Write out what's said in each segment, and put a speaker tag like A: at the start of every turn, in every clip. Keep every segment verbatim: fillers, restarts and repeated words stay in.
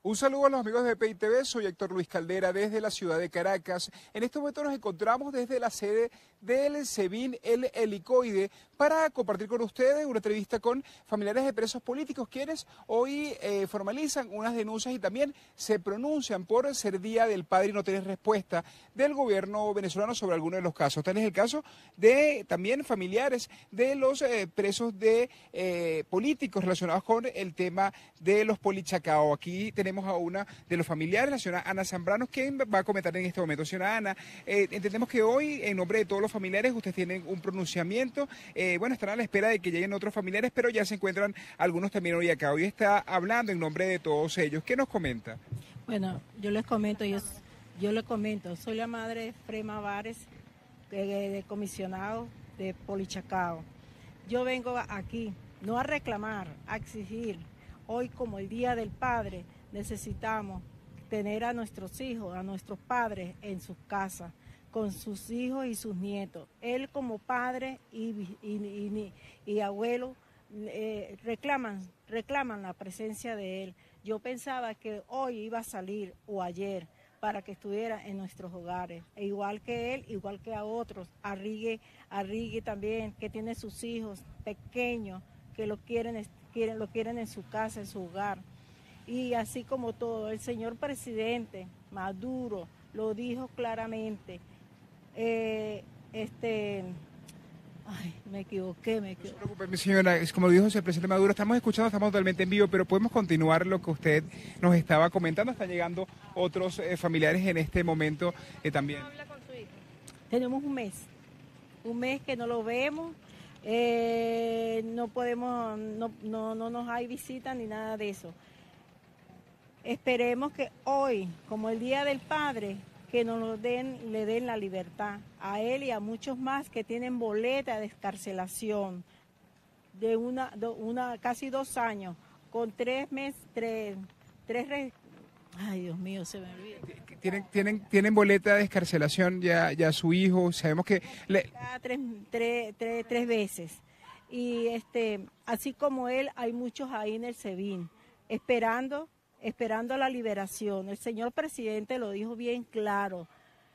A: Un saludo a los amigos de P I T V, soy Héctor Luis Caldera desde la ciudad de Caracas. En este momento nos encontramos desde la sede del SEBIN El Helicoide para compartir con ustedes una entrevista con familiares de presos políticos quienes hoy eh, formalizan unas denuncias y también se pronuncian por ser Día del Padre y no tener respuesta del gobierno venezolano sobre alguno de los casos. Tal es el caso de también familiares de los eh, presos de eh, políticos relacionados con el tema de los polichacao. Aquí tenemos a una de los familiares, la señora Ana Zambrano, quien va a comentar en este momento. Señora Ana, eh, entendemos que hoy, en nombre de todos los familiares, ustedes tienen un pronunciamiento. Eh, bueno, están a la espera de que lleguen otros familiares, pero ya se encuentran algunos también hoy acá. Hoy está hablando en nombre de todos ellos. ¿Qué nos comenta?
B: Bueno, yo les comento, yo, yo les comento, soy la madre de Frema Vares, de, de comisionado de Polichacao. Yo vengo aquí, no a reclamar, a exigir. Hoy, como el Día del Padre, necesitamos tener a nuestros hijos, a nuestros padres en sus casas, con sus hijos y sus nietos. Él como padre y, y, y, y abuelo eh, reclaman, reclaman la presencia de él. Yo pensaba que hoy iba a salir o ayer para que estuviera en nuestros hogares, e igual que él, igual que a otros, a Rigue, a Rigue también, que tiene sus hijos pequeños, que lo quieren, quieren, lo quieren en su casa, en su hogar. Y así como todo, el señor presidente Maduro lo dijo claramente. Eh, este, ay, me equivoqué, me equivoqué.
A: No se preocupe, mi señora, es como lo dijo el presidente Maduro, estamos escuchando, estamos totalmente en vivo, pero podemos continuar lo que usted nos estaba comentando. Están llegando otros eh, familiares en este momento eh, también.
B: ¿Cómo habla con su hijo? Tenemos un mes, un mes que no lo vemos. Eh, no podemos, no, no, no nos hay visita ni nada de eso. Esperemos que hoy, como el Día del Padre, que nos lo den, le den la libertad a él y a muchos más que tienen boleta de excarcelación de una, de una casi dos años, con tres meses, tres, tres, re... ay Dios mío, se me olvida.
A: Tienen, tienen, tienen boleta de excarcelación ya, ya su hijo, sabemos que... Le...
B: Tres, tres, tres, tres veces. Y este, así como él, hay muchos ahí en el SEBIN, esperando... esperando la liberación. El señor presidente lo dijo bien claro.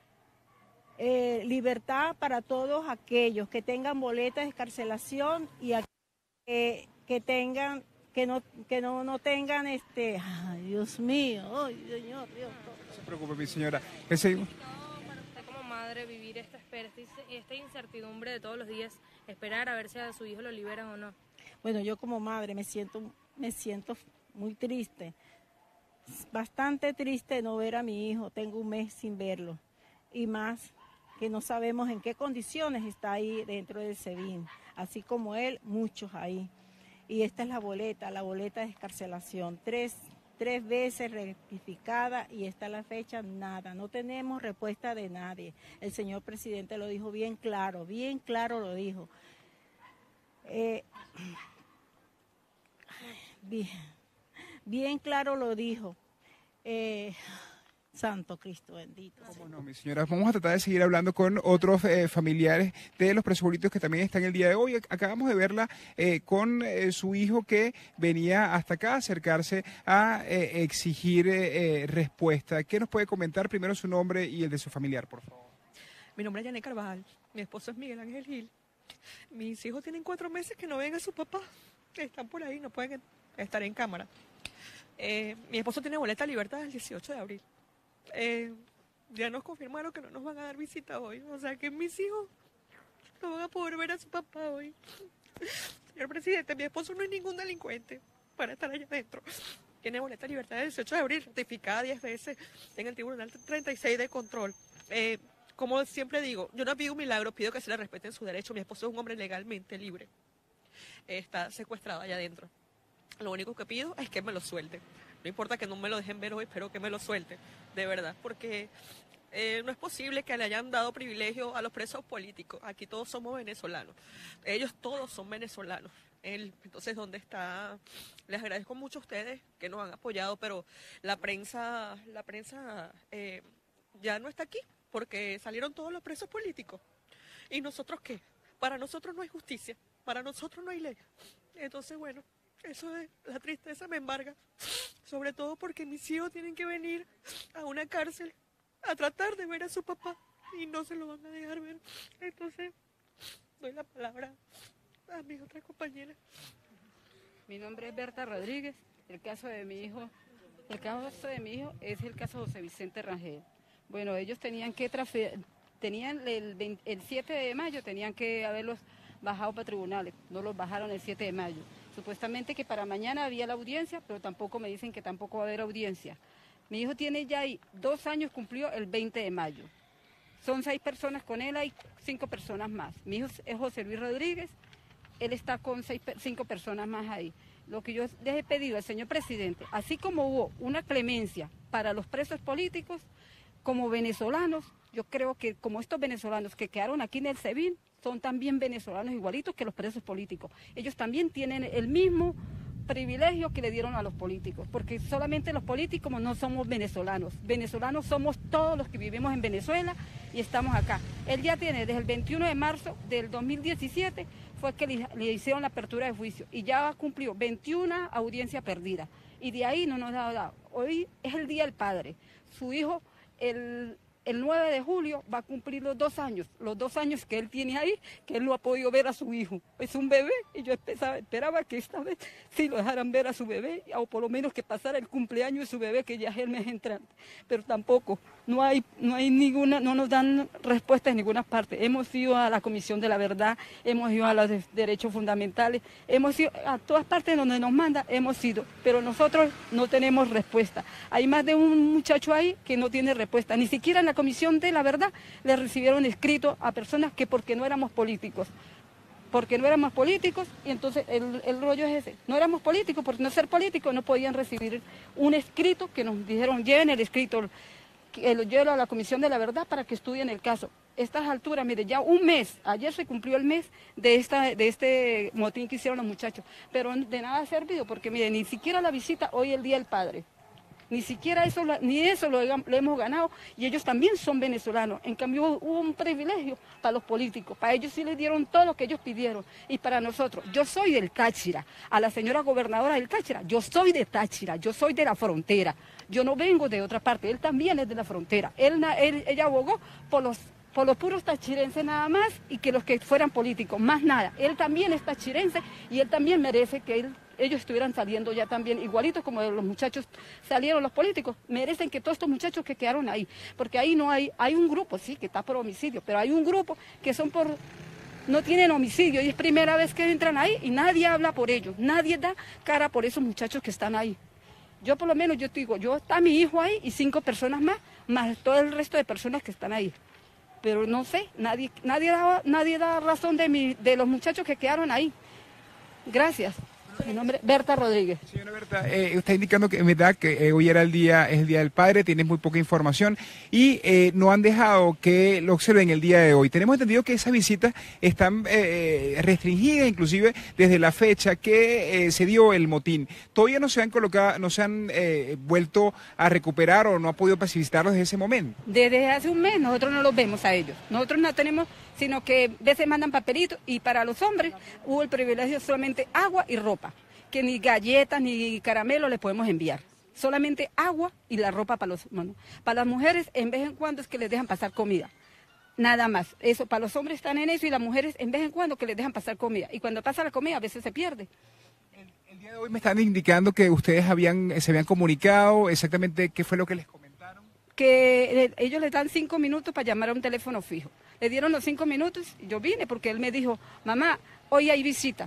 B: Eh, libertad para todos aquellos que tengan boletas de excarcelación y a, eh, que tengan, que no, que no, no tengan este, ay Dios mío, ay Señor, Dios.
A: No se preocupe, mi señora. Ese...
C: Para usted como madre vivir esta espera, esta incertidumbre de todos los días, esperar a ver si a su hijo lo liberan o no.
B: Bueno, yo como madre me siento, me siento muy triste. Bastante triste no ver a mi hijo, tengo un mes sin verlo y más que no sabemos en qué condiciones está ahí dentro del SEBIN, así como él, muchos ahí. Y esta es la boleta, la boleta de excarcelación, tres, tres veces rectificada y esta es la fecha, nada, no tenemos respuesta de nadie. El señor presidente lo dijo bien claro, bien claro lo dijo. Eh, bien. Bien claro lo dijo. Eh, Santo Cristo bendito.
A: ¿Cómo no, mi señora? Vamos a tratar de seguir hablando con otros eh, familiares de los presos políticos que también están el día de hoy. Acabamos de verla eh, con eh, su hijo que venía hasta acá a acercarse a eh, exigir eh, respuesta. ¿Qué nos puede comentar? Primero su nombre y el de su familiar, por favor.
D: Mi nombre es Yané Carvajal. Mi esposo es Miguel Ángel Gil. Mis hijos tienen cuatro meses que no ven a su papá. Están por ahí, no pueden estar en cámara. Eh, mi esposo tiene boleta de libertad el dieciocho de abril. Eh, ya nos confirmaron que no nos van a dar visita hoy. O sea que mis hijos no van a poder ver a su papá hoy. Señor presidente, mi esposo no es ningún delincuente para estar allá adentro. Tiene boleta de libertad el dieciocho de abril, certificada diez veces en el Tribunal treinta y seis de control. Eh, como siempre digo, yo no pido un milagro, pido que se le respeten sus derechos. Mi esposo es un hombre legalmente libre. Eh, está secuestrado allá adentro. Lo único que pido es que me lo suelten. No importa que no me lo dejen ver hoy, pero que me lo suelten, de verdad, porque eh, no es posible que le hayan dado privilegio a los presos políticos. Aquí todos somos venezolanos. Ellos todos son venezolanos. Él, entonces, ¿dónde está? Les agradezco mucho a ustedes que nos han apoyado, pero la prensa, la prensa eh, ya no está aquí, porque salieron todos los presos políticos. ¿Y nosotros qué? Para nosotros no hay justicia, para nosotros no hay ley. Entonces, bueno, eso es, la tristeza me embarga. sobre todo porque mis hijos tienen que venir a una cárcel a tratar de ver a su papá y no se lo van a dejar ver. Entonces, doy la palabra a mis otras compañeras.
E: Mi nombre es Berta Rodríguez. El caso de mi hijo, el caso de mi hijo es el caso de José Vicente Rangel. Bueno, ellos tenían que transferir, tenían el, veinte, el siete de mayo tenían que haberlos bajado para tribunales, no los bajaron el siete de mayo. Supuestamente que para mañana había la audiencia, pero tampoco me dicen que tampoco va a haber audiencia. Mi hijo tiene ya ahí dos años, cumplió el veinte de mayo. Son seis personas con él, hay cinco personas más. Mi hijo es José Luis Rodríguez, él está con seis, cinco personas más ahí. Lo que yo les he pedido al señor presidente, así como hubo una clemencia para los presos políticos, como venezolanos, yo creo que como estos venezolanos que quedaron aquí en el SEBIN, son también venezolanos igualitos que los presos políticos. Ellos también tienen el mismo privilegio que le dieron a los políticos, porque solamente los políticos no somos venezolanos. Venezolanos somos todos los que vivimos en Venezuela y estamos acá. Él ya tiene desde el veintiuno de marzo del dos mil diecisiete, fue que le, le hicieron la apertura de juicio y ya cumplió veintiuna audiencias perdidas. Y de ahí no nos ha dado. Hoy es el Día del Padre. Su hijo, el... El nueve de julio va a cumplir los dos años, los dos años que él tiene ahí, que él no ha podido ver a su hijo. Es un bebé y yo esperaba, esperaba que esta vez sí lo dejaran ver a su bebé, o por lo menos que pasara el cumpleaños de su bebé, que ya es el mes entrante. Pero tampoco, no hay, no hay ninguna, no nos dan respuesta en ninguna parte. Hemos ido a la Comisión de la Verdad, hemos ido a los de, derechos fundamentales, hemos ido a todas partes donde nos manda, hemos ido, pero nosotros no tenemos respuesta. Hay más de un muchacho ahí que no tiene respuesta, ni siquiera en la Comisión de la Verdad le recibieron escrito a personas que porque no éramos políticos, porque no éramos políticos, y entonces el, el rollo es ese, no éramos políticos, por no ser políticos no podían recibir un escrito que nos dijeron, lleven el escrito, lo lleven a la Comisión de la Verdad para que estudien el caso. Estas alturas, mire, ya un mes, ayer se cumplió el mes de, esta, de este motín que hicieron los muchachos, pero de nada ha servido, porque mire, ni siquiera la visita hoy el Día del Padre. Ni siquiera eso, ni eso lo, lo hemos ganado, y ellos también son venezolanos. En cambio hubo un privilegio para los políticos, para ellos sí les dieron todo lo que ellos pidieron, y para nosotros, yo soy del Táchira, a la señora gobernadora del Táchira, yo soy de Táchira, yo soy de la frontera, yo no vengo de otra parte, él también es de la frontera, él, él, ella abogó por los, por los puros tachirenses nada más, y que los que fueran políticos, más nada, él también es tachirense, y él también merece que él... ellos estuvieran saliendo ya también, igualitos como los muchachos salieron los políticos, merecen que todos estos muchachos que quedaron ahí, porque ahí no hay, hay un grupo, sí, que está por homicidio, pero hay un grupo que son por, no tienen homicidio, y es primera vez que entran ahí y nadie habla por ellos, nadie da cara por esos muchachos que están ahí. Yo por lo menos, yo te digo, yo está mi hijo ahí y cinco personas más, más todo el resto de personas que están ahí. Pero no sé, nadie, nadie, da, nadie da razón de, mi, de los muchachos que quedaron ahí. Gracias. Mi nombre es Berta Rodríguez.
A: Señora Berta, eh, está indicando que en verdad que eh, hoy era el día, es el Día del Padre, tienes muy poca información y eh, no han dejado que lo observen el día de hoy. Tenemos entendido que esas visitas están eh, restringidas, inclusive desde la fecha que eh, se dio el motín. Todavía no se han colocado, no se han eh, vuelto a recuperar o no ha podido visitarlos desde ese momento.
E: Desde hace un mes nosotros no los vemos a ellos. Nosotros no tenemos, sino que a veces mandan papelitos, y para los hombres hubo el privilegio solamente agua y ropa, que ni galletas ni caramelos les podemos enviar, solamente agua y la ropa para los bueno, para las mujeres en vez en cuando es que les dejan pasar comida, nada más. Eso, para los hombres están en eso, y las mujeres en vez en cuando que les dejan pasar comida, y cuando pasa la comida a veces se pierde.
A: El, el día de hoy me están indicando que ustedes habían se habían comunicado, exactamente qué fue lo que les comentaron.
E: Que ellos les dan cinco minutos para llamar a un teléfono fijo. Le dieron los cinco minutos, y yo vine porque él me dijo, mamá, hoy hay visita.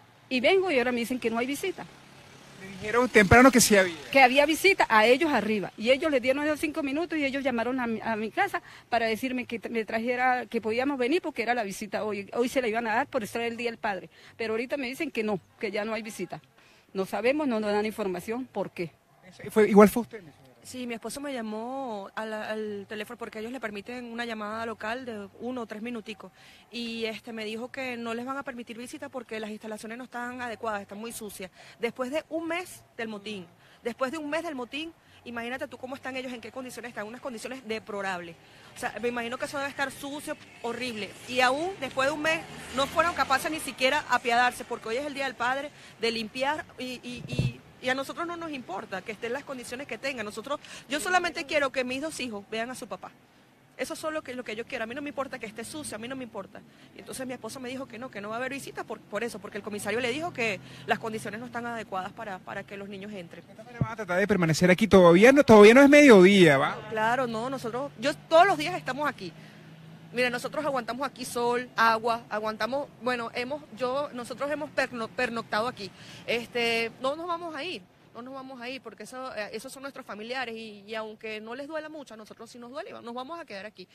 E: Y vengo y ahora me dicen que no hay visita.
A: Me dijeron temprano que sí había.
E: Que había visita a ellos arriba. Y ellos les dieron esos cinco minutos y ellos llamaron a mi, a mi casa para decirme que me trajera, que podíamos venir porque era la visita hoy. Hoy se la iban a dar por eso era el Día del Padre. Pero ahorita me dicen que no, que ya no hay visita. No sabemos, no nos dan información por qué.
A: Fue, igual fue usted, señora.
D: Sí, mi esposo me llamó al, al teléfono porque ellos le permiten una llamada local de uno o tres minuticos, y este me dijo que no les van a permitir visita porque las instalaciones no están adecuadas, están muy sucias. Después de un mes del motín, después de un mes del motín, imagínate tú cómo están ellos, en qué condiciones están, unas condiciones deplorables. O sea, me imagino que eso debe estar sucio, horrible. Y aún después de un mes no fueron capaces ni siquiera apiadarse, porque hoy es el Día del Padre, de limpiar y, y, y Y a nosotros no nos importa que estén las condiciones que tengan. Nosotros, yo solamente quiero que mis dos hijos vean a su papá. Eso es solo que, lo que yo quiero. A mí no me importa que esté sucio, a mí no me importa. Y entonces mi esposo me dijo que no, que no va a haber visitas por, por eso, porque el comisario le dijo que las condiciones no están adecuadas para, para que los niños entren.
A: ¿Van a tratar de permanecer aquí? Todavía no, todavía no es mediodía, ¿va?
D: Claro, no, nosotros, yo todos los días estamos aquí. Mira, nosotros aguantamos aquí sol, agua, aguantamos, bueno, hemos, yo, nosotros hemos perno, pernoctado aquí. Este, no nos vamos a ir. No nos vamos a ir porque eso, esos son nuestros familiares y, y aunque no les duela mucho, a nosotros sí nos duele, nos vamos a quedar aquí.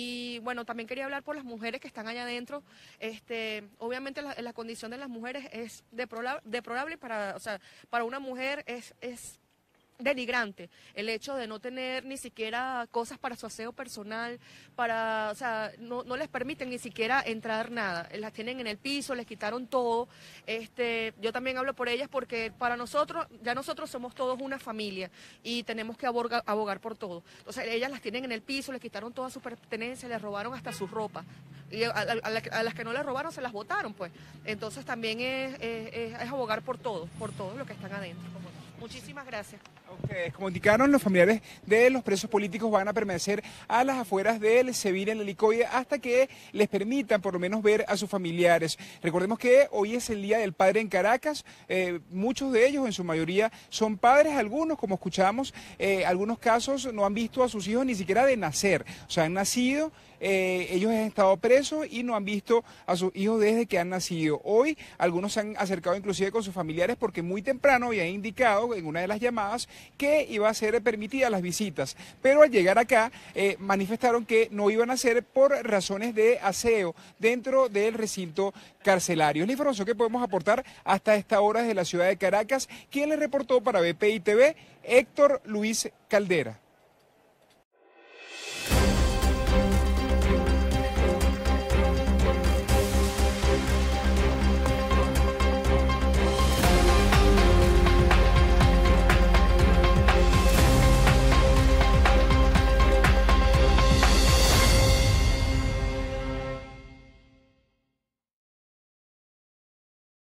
D: Y bueno, también quería hablar por las mujeres que están allá adentro. Este, obviamente la, la condición de las mujeres es deplorable, deplorable para, o sea, para una mujer es... es denigrante el hecho de no tener ni siquiera cosas para su aseo personal, para, o sea, no, no les permiten ni siquiera entrar nada, las tienen en el piso, les quitaron todo. Este, yo también hablo por ellas porque para nosotros, ya nosotros somos todos una familia y tenemos que abogar, abogar por todo. Entonces ellas las tienen en el piso, les quitaron toda su pertenencia, les robaron hasta su ropa. Y a, a, a, la, a las que no les robaron se las botaron, pues. Entonces también es, es, es, es abogar por todo, por todos los que están adentro. Muchísimas gracias.
A: Okay. Como indicaron, los familiares de los presos políticos van a permanecer a las afueras del SEBIN en el Helicoide hasta que les permitan por lo menos ver a sus familiares. Recordemos que hoy es el Día del Padre en Caracas, eh, muchos de ellos en su mayoría son padres, algunos como escuchamos, eh, algunos casos no han visto a sus hijos ni siquiera de nacer, o sea, han nacido, eh, ellos han estado presos y no han visto a sus hijos desde que han nacido. Hoy algunos se han acercado inclusive con sus familiares porque muy temprano habían indicado en una de las llamadas que iba a ser permitida las visitas, pero al llegar acá eh, manifestaron que no iban a hacer por razones de aseo dentro del recinto carcelario. Es la información que podemos aportar hasta esta hora desde la ciudad de Caracas. Quien le reportó para B P I T V, Héctor Luis Caldera.